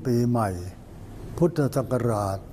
ปีใหม่พุทธศักราช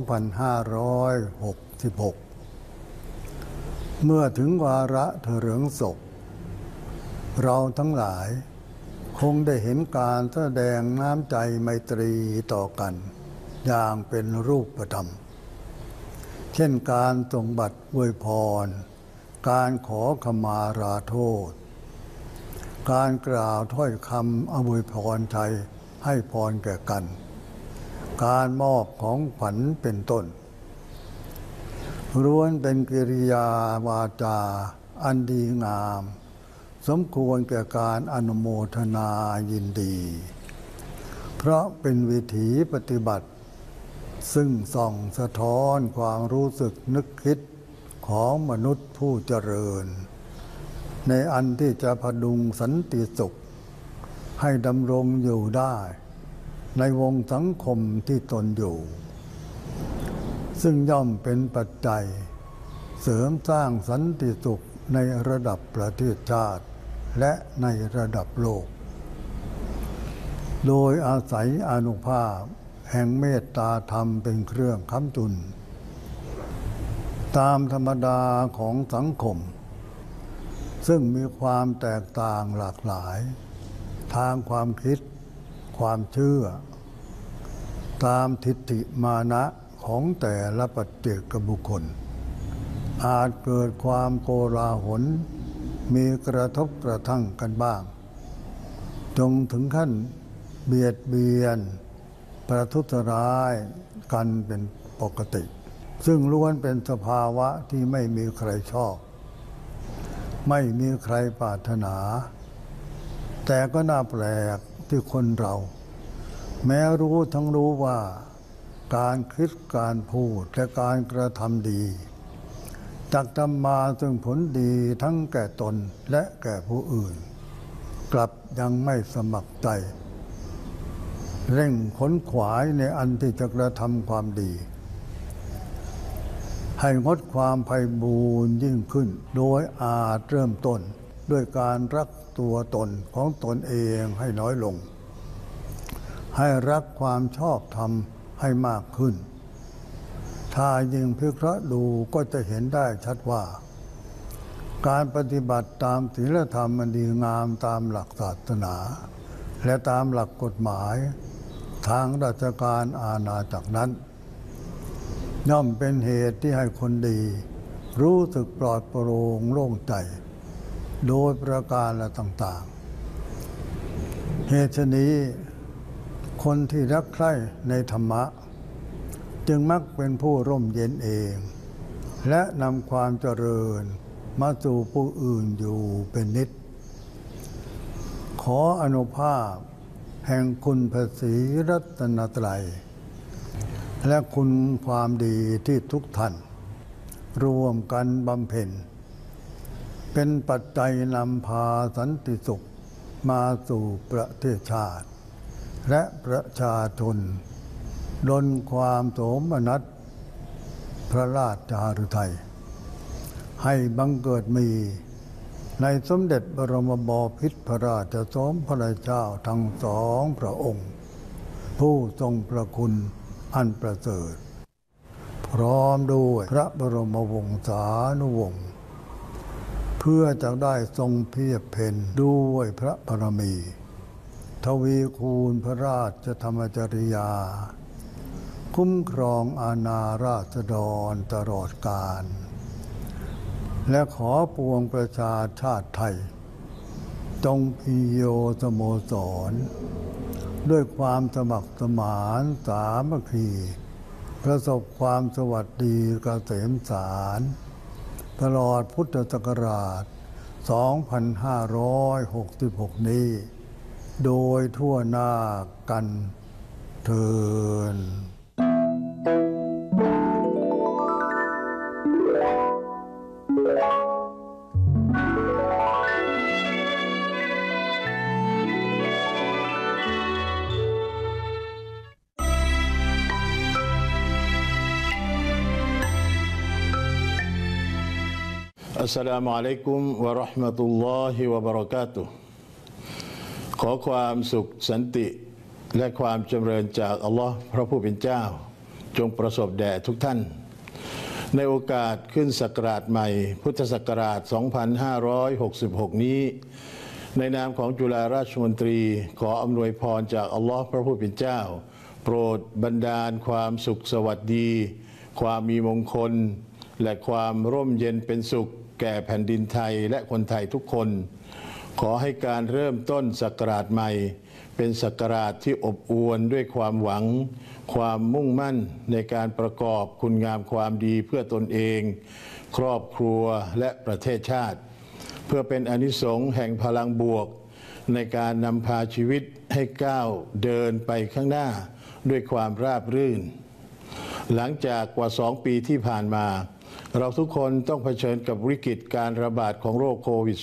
2566 เมื่อถึงวาระเถลิงศพเราทั้งหลายคงได้เห็นการแสดงน้ำใจไมตรีต่อกันอย่างเป็นรูปธรรมเช่นการส่งบัตรอวยพรการขอขมาลาโทษการกล่าวถ้อยคำอวยพรชัยให้พรแก่กันการมอบของขวัญเป็นต้นล้วนเป็นกิริยาวาจาอันดีงามสมควรแก่การอนุโมทนายินดีเพราะเป็นวิถีปฏิบัติซึ่งส่องสะท้อนความรู้สึกนึกคิดของมนุษย์ผู้เจริญในอันที่จะพดุงสันติสุขให้ดำรงอยู่ได้ในวงสังคมที่ตนอยู่ซึ่งย่อมเป็นปัจจัยเสริมสร้างสันติสุขในระดับประเทศชาติและในระดับโลกโดยอาศัยอานุภาพแห่งเมตตาธรรมเป็นเครื่องค้ำจุนตามธรรมดาของสังคมซึ่งมีความแตกต่างหลากหลายทางความคิดความเชื่อตามทิฏฐิมานะของแต่ละปัจเจกบุคคลอาจเกิดความโกลาหลมีกระทบกระทั่งกันบ้างจนถึงขั้นเบียดเบียนประทุษร้ายกันเป็นปกติซึ่งล้วนเป็นสภาวะที่ไม่มีใครชอบไม่มีใครปรารถนาแต่ก็น่าแปลกที่คนเราแม้รู้ทั้งรู้ว่าการคิดการพูดและการกระทำดีจักนำมาซึ่งผลดีทั้งแก่ตนและแก่ผู้อื่นกลับยังไม่สมัครใจเร่งขนขวายในอันที่จะกระทำความดีให้งดความไพบูลย์ยิ่งขึ้นโดยอาจเริ่มต้นด้วยการรักตัวตนของตนเองให้น้อยลงให้รักความชอบธรรมให้มากขึ้นถ้ายิ่งพิเคราะห์ดูก็จะเห็นได้ชัดว่าการปฏิบัติตามศีลธรรมอันดีงามตามหลักศาสนาและตามหลักกฎหมายทางราชการอาณาจักรนั้นย่อมเป็นเหตุที่ให้คนดีรู้สึกปลอดโปร่งโล่งใจโดยประการต่างๆเหตุฉะนี้คนที่รักใคร่ในธรรมะจึงมักเป็นผู้ร่มเย็นเองและนำความเจริญมาสู่ผู้อื่นอยู่เป็นนิจขออนุภาพแห่งคุณพระศรีรัตนตรัยและคุณความดีที่ทุกท่านร่วมกันบำเพ็ญเป็นปัจจัยนำพาสันติสุขมาสู่ประเทศชาติและประชาชนดลความโสมนัสพระราชจารุทัยให้บังเกิดมีในสมเด็จบรมบพิตรพระราชสมภารเจ้าทั้งสองพระองค์ผู้ทรงพระคุณอันประเสริฐพร้อมด้วยพระบรมวงศานุวงศ์เพื่อจะได้ทรงเพียบเพนด้วยพระบารมีทวีคูณพระราชธรรมจริยาคุ้มครองอาณาราษฎรตลอดกาลและขอปวงประชาชาติไทยจงพิโยสโมสรด้วยความสมัครสมานสามัคคีประสบความสวัสดีเกษมสารตลอดพุทธศักราช 2566 นี้โดยทั่วหน้ากันเถิด Assalamualaikum warahmatullahi wabarakatuh ขอความสุขสันติและความจำเริญจากอัลลอฮ์พระผู้เป็นเจ้าจงประสบแด่ทุกท่านในโอกาสขึ้นศักราชใหม่พุทธศักราช 2566 นี้ในนามของจุฬาราชมนตรีขออำนวยพรจากอัลลอฮ์พระผู้เป็นเจ้าโปรดบันดาลความสุขสวัสดีความมีมงคลและความร่มเย็นเป็นสุขแก่แผ่นดินไทยและคนไทยทุกคนขอให้การเริ่มต้นศักราชใหม่เป็นศักราชที่อบอวลด้วยความหวังความมุ่งมั่นในการประกอบคุณงามความดีเพื่อตนเองครอบครัวและประเทศชาติเพื่อเป็นอานิสงส์แห่งพลังบวกในการนำพาชีวิตให้ก้าวเดินไปข้างหน้าด้วยความราบรื่นหลังจากกว่า2 ปีที่ผ่านมาเราทุกคนต้องเผชิญกับวิกฤตการระบาดของโรคโควิด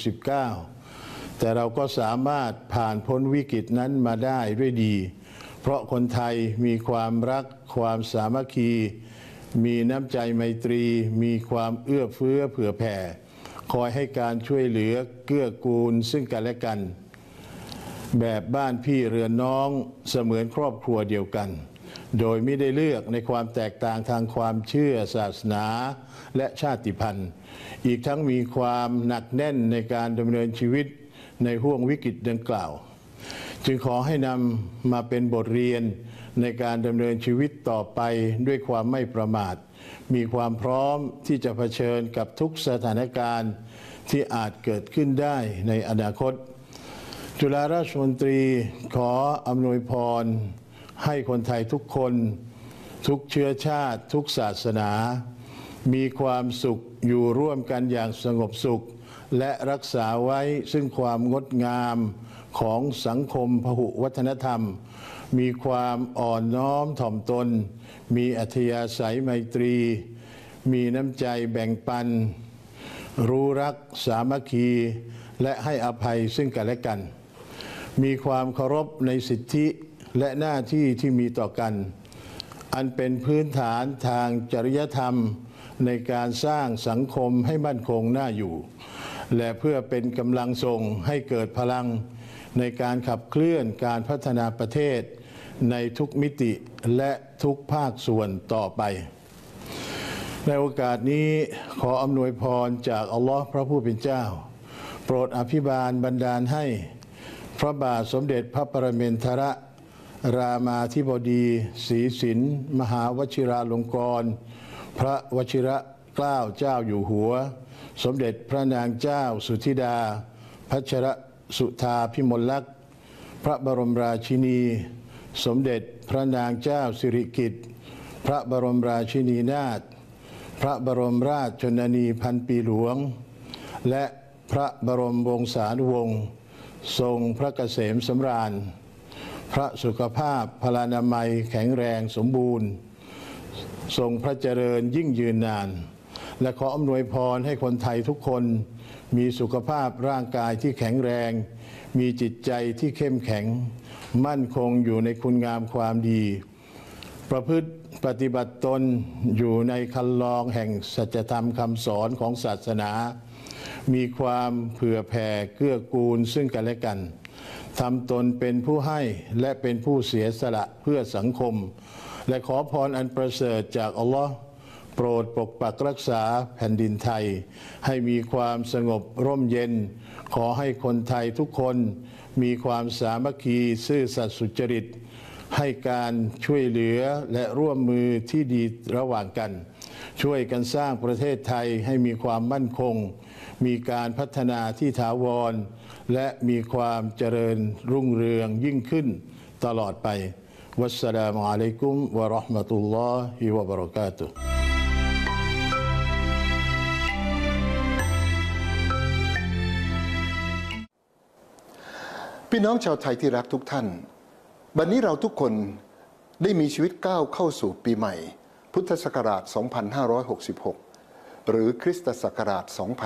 -19 แต่เราก็สามารถผ่านพ้นวิกฤตนั้นมาได้ด้วยดีเพราะคนไทยมีความรักความสามัคคีมีน้ำใจไมตรีมีความเอื้อเฟื้อเผื่อแผ่คอยให้การช่วยเหลือเกื้อกูลซึ่งกันและกันแบบบ้านพี่เรือนน้องเสมือนครอบครัวเดียวกันโดยไม่ได้เลือกในความแตกต่างทางความเชื่อศาสนาและชาติพันธุ์อีกทั้งมีความหนักแน่นในการดำเนินชีวิตในห้วงวิกฤตดังกล่าวจึงขอให้นำมาเป็นบทเรียนในการดำเนินชีวิตต่อไปด้วยความไม่ประมาทมีความพร้อมที่จะเผชิญกับทุกสถานการณ์ที่อาจเกิดขึ้นได้ในอนาคตจุฬาราชมนตรีขออำนวยพรให้คนไทยทุกคนทุกเชื้อชาติทุกศาสนามีความสุขอยู่ร่วมกันอย่างสงบสุขและรักษาไว้ซึ่งความงดงามของสังคมพหุวัฒนธรรมมีความอ่อนน้อมถ่อมตนมีอัธยาศัยไมตรีมีน้ำใจแบ่งปันรู้รักสามัคคีและให้อภัยซึ่งกันและกันมีความเคารพในสิทธิและหน้าที่ที่มีต่อกันอันเป็นพื้นฐานทางจริยธรรมในการสร้างสังคมให้มั่นคงน่าอยู่และเพื่อเป็นกำลังส่งให้เกิดพลังในการขับเคลื่อนการพัฒนาประเทศในทุกมิติและทุกภาคส่วนต่อไปในโอกาสนี้ขออำนวยพรจากอัลลอฮ์พระผู้เป็นเจ้าโปรดอภิบาลบันดาลให้พระบาทสมเด็จพระปรมินทรรามาธิบดีศรีสินมหาวชิราลงกรณ์พระวชิระเกล้าเจ้าอยู่หัวสมเด็จพระนางเจ้าสุธิดาพัชรสุธาพิมลลักษณ์พระบรมราชินีสมเด็จพระนางเจ้าสิริกิติ์พระบรมราชินีนาถพระบรมราชชนนีพันปีหลวงและพระบรมวงศานุวงศ์ทรงพระเกษมสำราญพระสุขภาพพลานามัยแข็งแรงสมบูรณ์ทรงพระเจริญยิ่งยืนนานและขออำนวยพรให้คนไทยทุกคนมีสุขภาพร่างกายที่แข็งแรงมีจิตใจที่เข้มแข็งมั่นคงอยู่ในคุณงามความดีประพฤติปฏิบัติตนอยู่ในคันลองแห่งสัจธรรมคำสอนของศาสนามีความเผื่อแผ่เกื้อกูลซึ่งกันและกันทำตนเป็นผู้ให้และเป็นผู้เสียสละเพื่อสังคมและขอพรอันประเสริฐจากอัลลอฮ์โปรดปกปักรักษาแผ่นดินไทยให้มีความสงบร่มเย็นขอให้คนไทยทุกคนมีความสามัคคีซื่อสัตย์สุจริตให้การช่วยเหลือและร่วมมือที่ดีระหว่างกันช่วยกันสร้างประเทศไทยให้มีความมั่นคงมีการพัฒนาที่ถาวรและมีความเจริญรุ่งเรืองยิ่งขึ้นตลอดไปวัสสลามุอะลัยกุมวะเราะห์มะตุลลอฮิวะบะเราะกาตุฮ์พี่น้องชาวไทยที่รักทุกท่านวันนี้เราทุกคนได้มีชีวิตก้าวเข้าสู่ปีใหม่พุทธศักราช 2566 หรือคริสตศักราช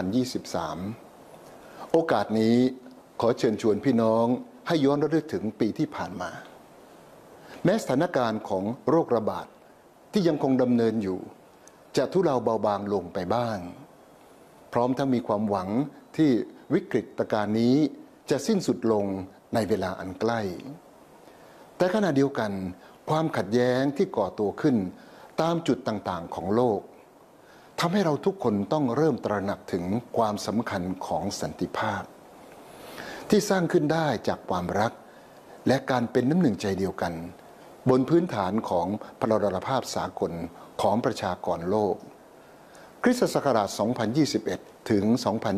2023 โอกาสนี้ขอเชิญชวนพี่น้องให้ย้อนระลึกถึงปีที่ผ่านมาแม้สถานการณ์ของโรคระบาดที่ยังคงดำเนินอยู่จะทุเลาเบาบางลงไปบ้างพร้อมทั้งมีความหวังที่วิกฤตการณ์นี้จะสิ้นสุดลงในเวลาอันใกล้แต่ขณะเดียวกันความขัดแย้งที่ก่อตัวขึ้นตามจุดต่างๆของโลกทำให้เราทุกคนต้องเริ่มตระหนักถึงความสำคัญของสันติภาพที่สร้างขึ้นได้จากความรักและการเป็นน้ำหนึ่งใจเดียวกันบนพื้นฐานของพลรภาพสากลของประชากรโลกคริสตศักราช 2021 ถึง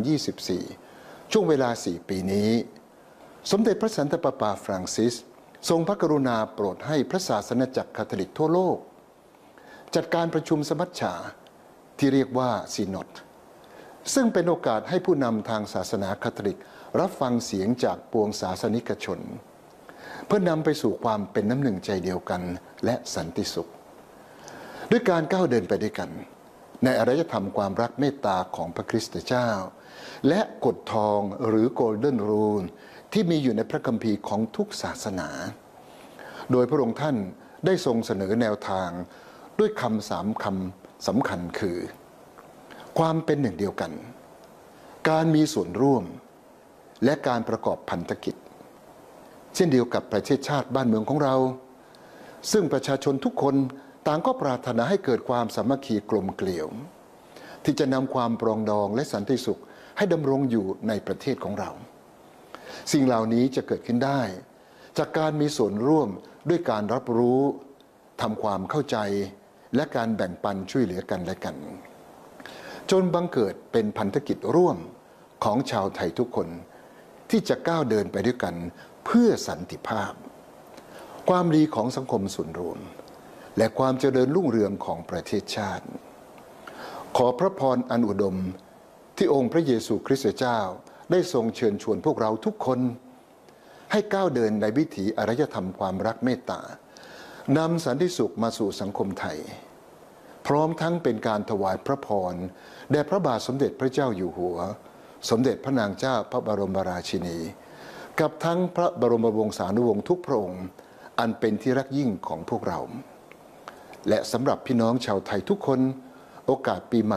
2024 ช่วงเวลา 4 ปีนี้สมเด็จพระสันตะปาปาฟรังซิสทรงพระกรุณาโปรดให้พระศาสนาจักรคาทอลิกทั่วโลกจัดการประชุมสมัชชาที่เรียกว่าซีโนดซึ่งเป็นโอกาสให้ผู้นำทางศาสนาคาทอลิกรับฟังเสียงจากปวงศาสนิกชนเพื่อนำไปสู่ความเป็นน้ำหนึ่งใจเดียวกันและสันติสุขด้วยการก้าวเดินไปด้วยกันในอารยธรรมความรักเมตตาของพระคริสต์เจ้าและกฎทองหรือ Golden Rule ที่มีอยู่ในพระคัมภีร์ของทุกศาสนาโดยพระองค์ท่านได้ทรงเสนอแนวทางด้วยคำสำคัญคือความเป็นหนึ่งเดียวกันการมีส่วนร่วมและการประกอบพันธกิจเช่นเดียวกับประเทศชาติบ้านเมืองของเราซึ่งประชาชนทุกคนต่างก็ปรารถนาให้เกิดความสามัคคีกลมเกลี่ยวที่จะนำความปรองดองและสันติสุขให้ดำรงอยู่ในประเทศของเราสิ่งเหล่านี้จะเกิดขึ้นได้จากการมีส่วนร่วมด้วยการรับรู้ทำความเข้าใจและการแบ่งปันช่วยเหลือกันและกันจนบังเกิดเป็นพันธกิจร่วมของชาวไทยทุกคนที่จะก้าวเดินไปด้วยกันเพื่อสันติภาพความดีของสังคมส่วนรวมและความเจริญรุ่งเรืองของประเทศชาติขอพระพรอันอุดมที่องค์พระเยซูคริสต์เจ้าได้ทรงเชิญชวนพวกเราทุกคนให้ก้าวเดินในวิถีอารยธรรมความรักเมตตานำสันติสุขมาสู่สังคมไทยพร้อมทั้งเป็นการถวายพระพรแด่พระบาทสมเด็จพระเจ้าอยู่หัวสมเด็จพระนางเจ้าพระบรมราชินีกับทั้งพระบรมวงศานุวงศ์ทุกพระองค์อันเป็นที่รักยิ่งของพวกเราและสำหรับพี่น้องชาวไทยทุกคนโอกาสปีใหม่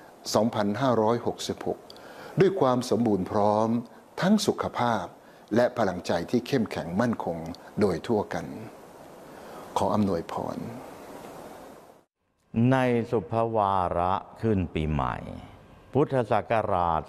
2566 ด้วยความสมบูรณ์พร้อมทั้งสุขภาพและพลังใจที่เข้มแข็งมั่นคงโดยทั่วกันขออำนวยพรในสุภวาระขึ้นปีใหม่พุทธศักราช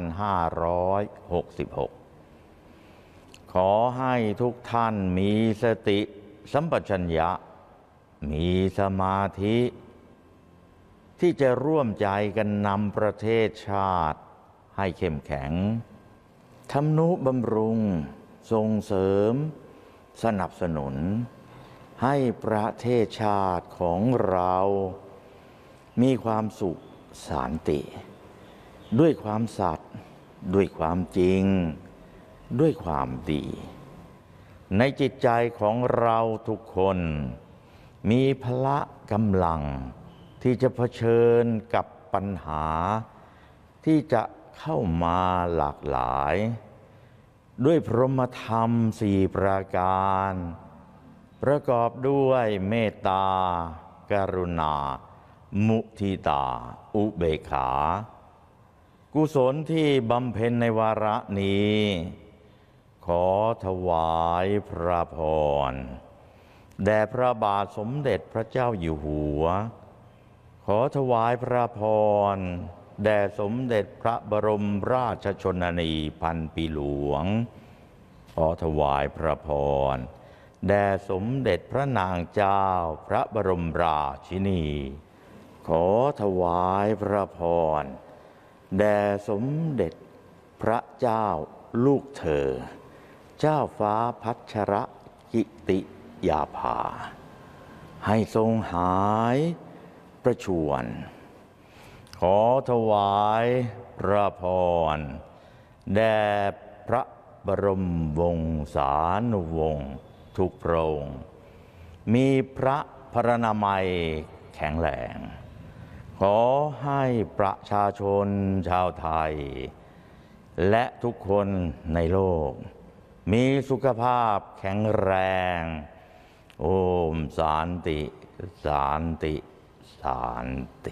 2566 ขอให้ทุกท่านมีสติสัมปชัญญะมีสมาธิที่จะร่วมใจกันนำประเทศชาติให้เข้มแข็งทำนุบำรุงส่งเสริมสนับสนุนให้ประเทศชาติของเรามีความสุขสันติด้วยความสัตย์ด้วยความจริงด้วยความดีในจิตใจของเราทุกคนมีพละกำลังที่จะเผชิญกับปัญหาที่จะเข้ามาหลากหลายด้วยพรหมธรรม4 ประการประกอบด้วยเมตตากรุณามุทิตาอุเบกขากุศลที่บำเพ็ญในวาระนี้ขอถวายพระพรแด่พระบาทสมเด็จพระเจ้าอยู่หัวขอถวายพระพรแด่สมเด็จพระบรมราชชนนีพันปีหลวงขอถวายพระพรแด่สมเด็จพระนางเจ้าพระบรมราชินีขอถวายพระพรแด่สมเด็จพระเจ้าลูกเธอเจ้าฟ้าพัชรกิติยาภาให้ทรงหายประชวรขอถวายพระพรแด่พระบรมวงศานุวงศ์ทุกพระองค์มีพระพรรณนามัยแข็งแรงขอให้ประชาชนชาวไทยและทุกคนในโลกมีสุขภาพแข็งแรงโอมสันติสันติสันติ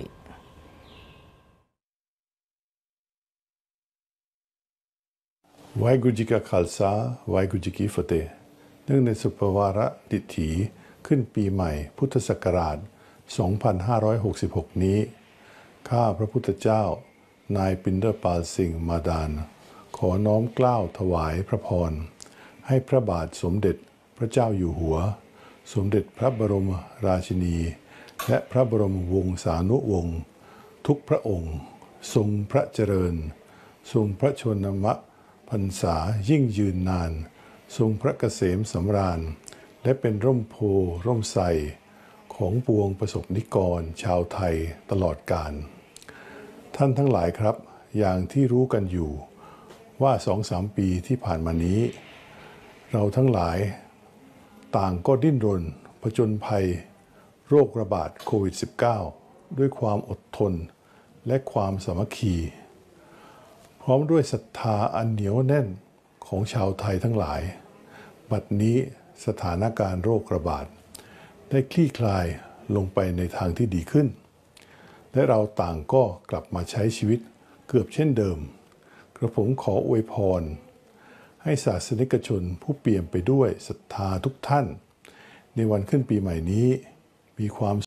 ਵਾਹਿਗੁਰੂ ਜੀ ਕਾ ਖਾਲਸਾ ਵਾਹਿਗੁਰੂ ਜੀ ਕੀ ਫਤਿਹ เนื่องในสุภวาระดิถีขึ้นปีใหม่พุทธศักราช 2566 นี้ข้าพระพุทธเจ้านายปินเดอร์ปาลสิงห์มาดานขอน้อมเกล้าถวายพระพรให้พระบาทสมเด็จพระเจ้าอยู่หัวสมเด็จพระบรมราชินีและพระบรมวงศานุวงศ์ทุกพระองค์ทรงพระเจริญทรงพระชนมพรรษายิ่งยืนนานทรงพระเกษมสำราญและเป็นร่มโพร่มไทรของปวงประสบนิกรชาวไทยตลอดกาลท่านทั้งหลายครับอย่างที่รู้กันอยู่ว่า 2-3 ปีที่ผ่านมานี้เราทั้งหลายต่างก็ดิ้นรนผจญภัยโรคระบาดโควิด -19 ด้วยความอดทนและความสามัคคีพร้อมด้วยศรัทธาอันเหนียวแน่นของชาวไทยทั้งหลายบัดนี้สถานการณ์โรคระบาดได้คลี่คลายลงไปในทางที่ดีขึ้นและเราต่างก็กลับมาใช้ชีวิตเกือบเช่นเดิมกระผมขออวยพรให้ศาสนิกชนผู้เปี่ยมไปด้วยศรัทธาทุกท่านในวันขึ้นปีใหม่นี้มีความ